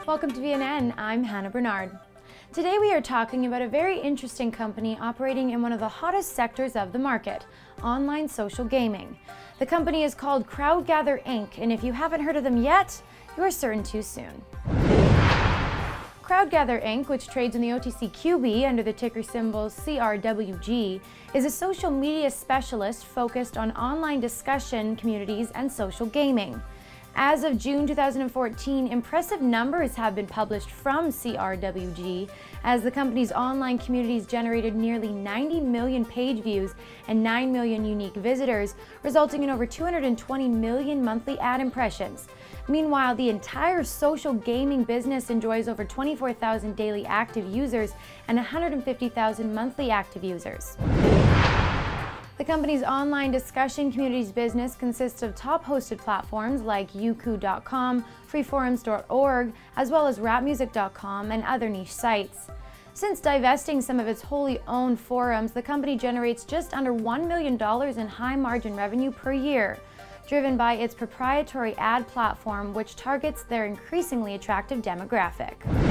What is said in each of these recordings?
Welcome to VNN, I'm Hannah Bernard. Today we are talking about a very interesting company operating in one of the hottest sectors of the market, online social gaming. The company is called CrowdGather Inc., and if you haven't heard of them yet, you are certain too soon. CrowdGather Inc., which trades in the OTCQB under the ticker symbol CRWG, is a social media specialist focused on online discussion communities and social gaming. As of June 2014, impressive numbers have been published from CRWG, as the company's online communities generated nearly 90 million page views and 9 million unique visitors, resulting in over 220 million monthly ad impressions. Meanwhile, the entire social gaming business enjoys over 24,000 daily active users and 150,000 monthly active users. The company's online discussion communities business consists of top-hosted platforms like Youku.com, freeforums.org, as well as rapmusic.com and other niche sites. Since divesting some of its wholly owned forums, the company generates just under $1 million in high-margin revenue per year, driven by its proprietary ad platform, which targets their increasingly attractive demographic.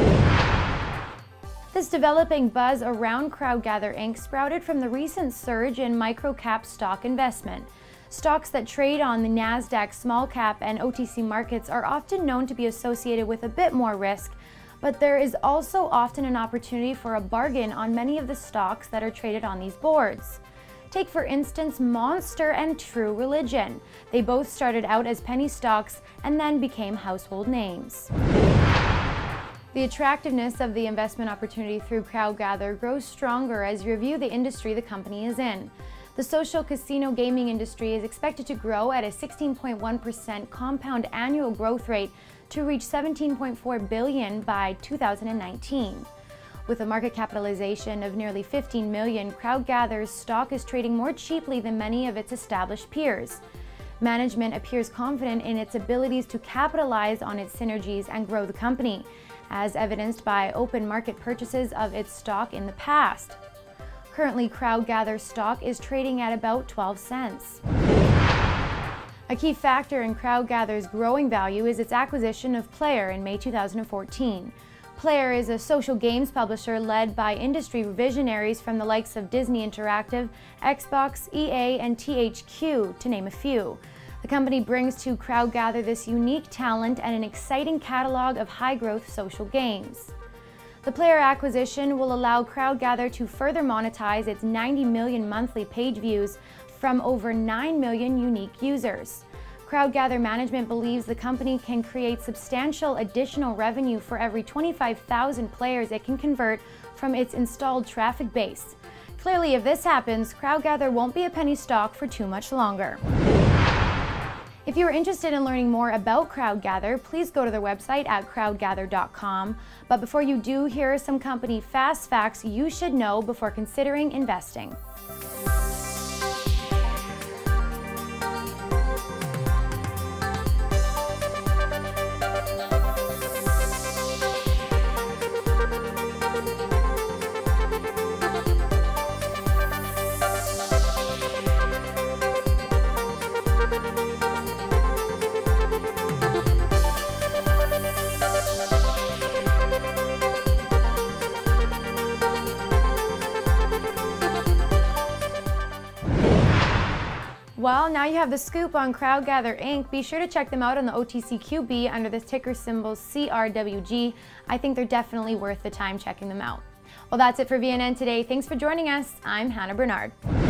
This developing buzz around CrowdGather Inc. sprouted from the recent surge in micro-cap stock investment. Stocks that trade on the NASDAQ small cap and OTC markets are often known to be associated with a bit more risk, but there is also often an opportunity for a bargain on many of the stocks that are traded on these boards. Take, for instance, Monster and True Religion. They both started out as penny stocks and then became household names. The attractiveness of the investment opportunity through CrowdGather grows stronger as you review the industry the company is in. The social casino gaming industry is expected to grow at a 16.1% compound annual growth rate to reach $17.4 billion by 2019. With a market capitalization of nearly $15 million, CrowdGather's stock is trading more cheaply than many of its established peers. Management appears confident in its abilities to capitalize on its synergies and grow the company, as evidenced by open market purchases of its stock in the past. Currently, CrowdGather stock is trading at about 12 cents. A key factor in CrowdGather's growing value is its acquisition of Player in May 2014. Player is a social games publisher led by industry visionaries from the likes of Disney Interactive, Xbox, EA, and THQ, to name a few. The company brings to CrowdGather this unique talent and an exciting catalog of high-growth social games. The Player acquisition will allow CrowdGather to further monetize its 90 million monthly page views from over 9 million unique users. CrowdGather management believes the company can create substantial additional revenue for every 25,000 players it can convert from its installed traffic base. Clearly, if this happens, CrowdGather won't be a penny stock for too much longer. If you are interested in learning more about CrowdGather, please go to their website at crowdgather.com. But before you do, here are some company fast facts you should know before considering investing. Well, now you have the scoop on CrowdGather Inc. Be sure to check them out on the OTCQB under the ticker symbol CRWG. I think they're definitely worth the time checking them out. Well, that's it for VNN today. Thanks for joining us. I'm Hannah Bernard.